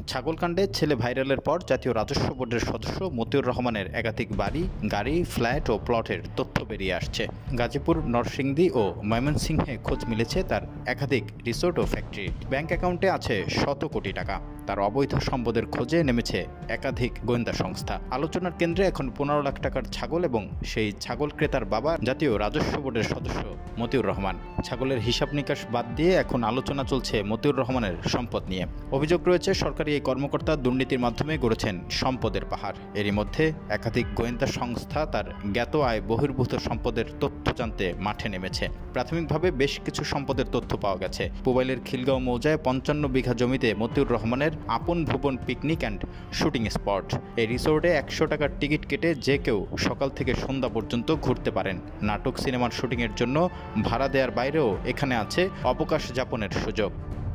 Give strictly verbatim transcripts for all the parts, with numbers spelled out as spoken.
ছাগলকাণ্ডে ছেলে ভাইরালের পর জাতীয় রাজস্ব বোর্ডের সদস্য মতিউর রহমানের একাধিক বাড়ি, গাড়ি, ফ্ল্যাট ও প্লটের তথ্য বেরিয়ে আসছে। গাজীপুর, নরসিংদী ও ময়মনসিংহে খোঁজ মিলেছে তার একাধিক রিসোর্ট ও ফ্যাক্টরি। ব্যাংক অ্যাকাউন্টে আছে শত কোটি টাকা। তার অবৈধ সম্পদের খোঁজে নেমেছে একাধিক গোয়েন্দা সংস্থা। আলোচনার কেন্দ্রে এখন পনেরো লাখ টাকার ছাগল এবং সেই ছাগল ক্রেতার বাবা জাতীয় রাজস্ব বোর্ডের সদস্য মতিউর রহমান। ছাগলের হিসাব নিকাশ বাদ দিয়ে এখন আলোচনা চলছে মতিউর রহমানের সম্পদ নিয়ে। অভিযোগ রয়েছে সরকারি এই কর্মকর্তা দুর্নীতির মাধ্যমে গড়েছেন সম্পদের পাহাড়। এরই মধ্যে একাধিক গোয়েন্দা সংস্থা তার জ্ঞাত আয় বহির্ভূত সম্পদের তথ্য জানতে মাঠে নেমেছে। প্রাথমিকভাবে বেশ কিছু সম্পদের তথ্য পাওয়া গেছে। পুবাইলের খিলগাঁও মৌজায় পঞ্চান্ন বিঘা জমিতে মতিউর রহমানের Apon Bhubon picnic and shooting spot. এই রিসোর্টে একশো টাকার টিকিট কেটে যে কেউ সকাল থেকে সন্ধ্যা পর্যন্ত ঘুরতে পারেন। নাটক, সিনেমার শুটিংয়ের জন্য ভাড়া দেওয়ার বাইরেও এখানে আছে অবকাশ যাপনের সুযোগ।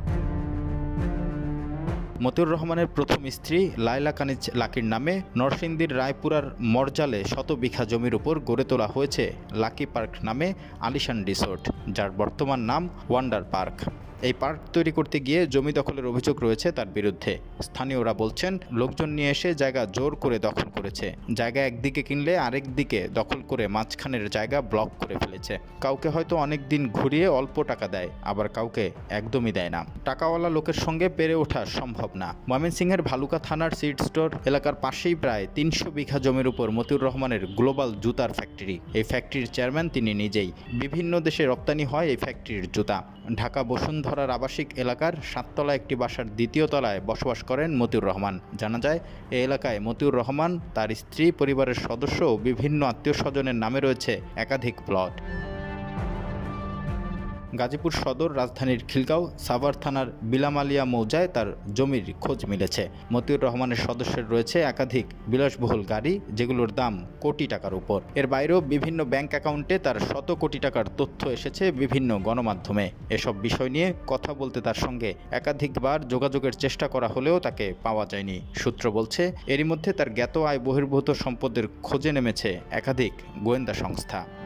মতিউর রহমানের প্রথম স্ত্রী লায়লা কানিজ লাকির নামে নরসিংদীর রায়পুরার মরজালে শত বিঘা জমির উপর গড়ে তোলা হয়েছে লাকি পার্ক নামে আলিশান রিসোর্ট, যার বর্তমান নাম ওয়ান্ডার পার্ক। এই পার্ক তৈরি করতে গিয়ে জমি দখলের অভিযোগ রয়েছে তার বিরুদ্ধে। স্থানীয়রা বলছেন, লোকজন নিয়ে এসে জায়গা জোর করে দখল করেছে। জায়গা একদিকে কিনলে আরেক দিকে দখল করে মাঝখানের জায়গা ব্লক করে ফেলেছে। কাউকে হয়তো অনেক দিন ঘুরিয়ে অল্প টাকা দেয়, আবার কাউকে একদমই দেয় না। টাকাওয়ালা লোকের সঙ্গে পেরে ওঠা সম্ভব না। ময়মনসিংহের ভালুকা থানার সিড স্টোর এলাকার পাশেই প্রায় তিনশো বিঘা জমির উপর মতিউর রহমানের গ্লোবাল জুতার ফ্যাক্টরি। এই ফ্যাক্টরির চেয়ারম্যান তিনি নিজেই। বিভিন্ন দেশে রপ্তানি হয় এই ফ্যাক্টরির জুতা। ঢাকা বসুন্ধরার আবাসিক এলাকার সাততলা একটি বাসার দ্বিতীয় তলায় বসবাস করেন মতিউর রহমান। জানা যায়, এই এলাকায় মতিউর রহমান, তার স্ত্রী, পরিবারের সদস্য ও বিভিন্ন আত্মীয় স্বজনের নামে রয়েছে একাধিক প্লট। গাজীপুর সদর, রাজধানীর খিলগাঁও, সাভার থানার বিলামালিয়া মৌজায় তার জমির খোঁজ মিলেছে। মতিউর রহমানের সদস্যের রয়েছে একাধিক বিলাসবহুল গাড়ি, যেগুলোর দাম কোটি টাকার উপর। এর বাইরেও বিভিন্ন ব্যাংক অ্যাকাউন্টে তার শত কোটি টাকার তথ্য এসেছে বিভিন্ন গণমাধ্যমে। এসব বিষয় নিয়ে কথা বলতে তার সঙ্গে একাধিকবার যোগাযোগের চেষ্টা করা হলেও তাকে পাওয়া যায়নি। সূত্র বলছে, এরই মধ্যে তার জ্ঞাত আয় বহির্ভূত সম্পদের খোঁজে নেমেছে একাধিক গোয়েন্দা সংস্থা।